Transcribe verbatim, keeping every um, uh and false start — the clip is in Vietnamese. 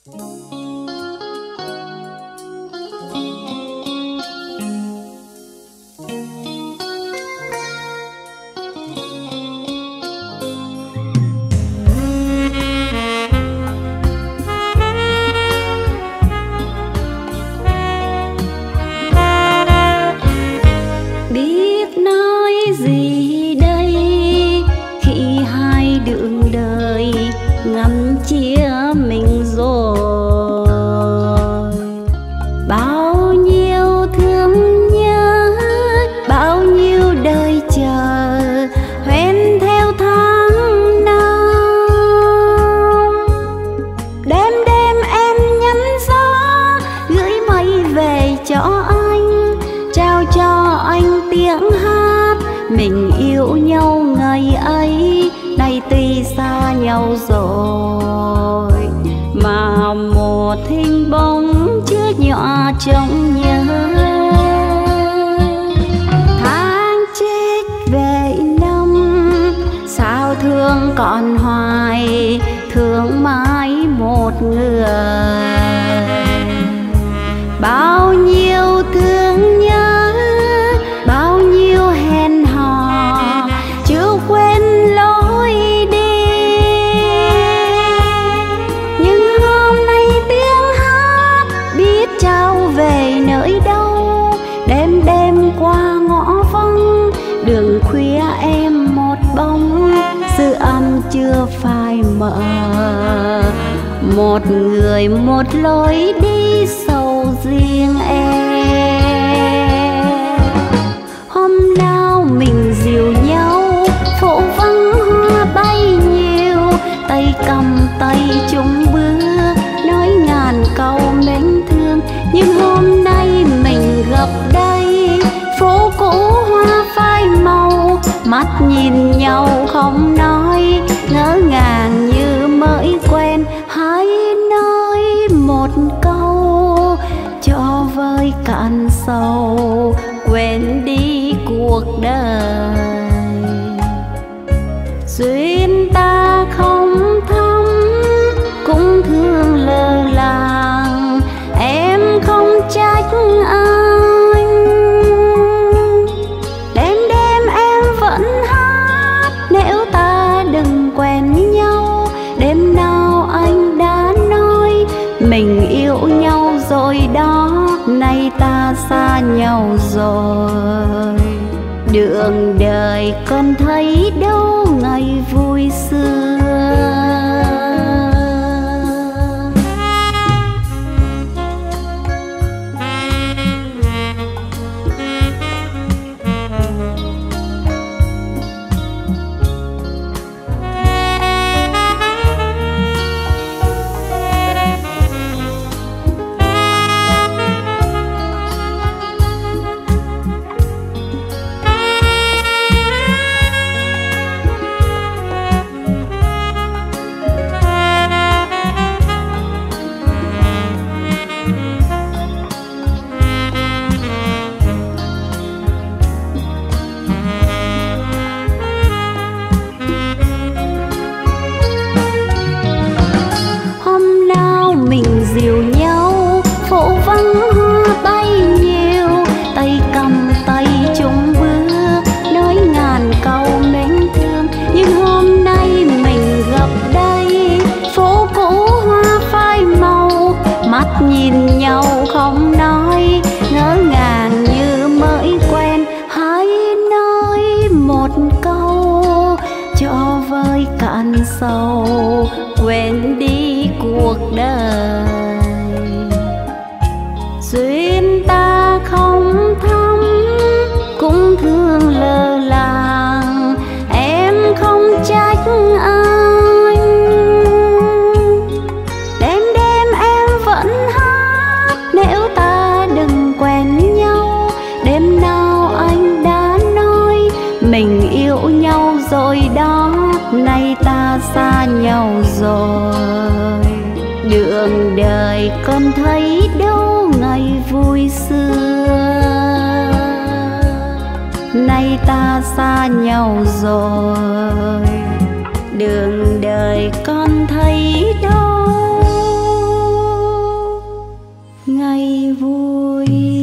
Trong nhớ tháng chết về năm, sao thương còn hoài, thương mãi một người. Bao nhiêu thương nhớ, bao nhiêu hẹn hò, chưa quên lối đi. Nhưng hôm nay tiếng hát biết trao về nơi đâu, đêm đêm qua ngõ vắng, đường khuya em một bóng, dư âm chưa phai mờ. Một người một lối đi sầu riêng em. Hôm nào mình dìu nhau, phố vắng hoa bay nhiều, tay cầm tay chung bước, nói ngàn câu mến thương. Nhưng hôm nay mình gặp đây, phố cũ hoa phai màu, mắt nhìn nhau không nói, ngỡ ngàng như mới quen. Hãy nói một câu cho vơi cạn sầu, quên đi cuộc đời. Duyên ta không thắm, cũng thương lơ làng, em không trách anh. Đêm đêm em vẫn hát, nếu ta đừng quen nhau. Đêm nào anh đã nói mình yêu nhau rồi đó, nay ta xa nhau rồi. Đường đời con thấy đâu ngày vui xưa. Dìu nhau, phố vắng hoa bay nhiều, tay cầm tay chung bước, nói ngàn câu mến thương. Nhưng hôm nay mình gặp đây, phố cũ hoa phai màu, mắt nhìn nhau không nói, ngỡ ngàng như mới quen. Hãy nói một câu cho vơi cạn sầu, quên đi cuộc đời. Duyên ta không thắm, cũng thương lơ làng, em không trách anh. Đêm đêm em vẫn hát, nếu ta đừng quen nhau. Đêm nào anh đã nói mình yêu nhau rồi đó, nay ta xa nhau rồi. Đường đời con thấy đâu ngày vui xưa, nay ta xa nhau rồi. Đường đời con thấy đâu vui.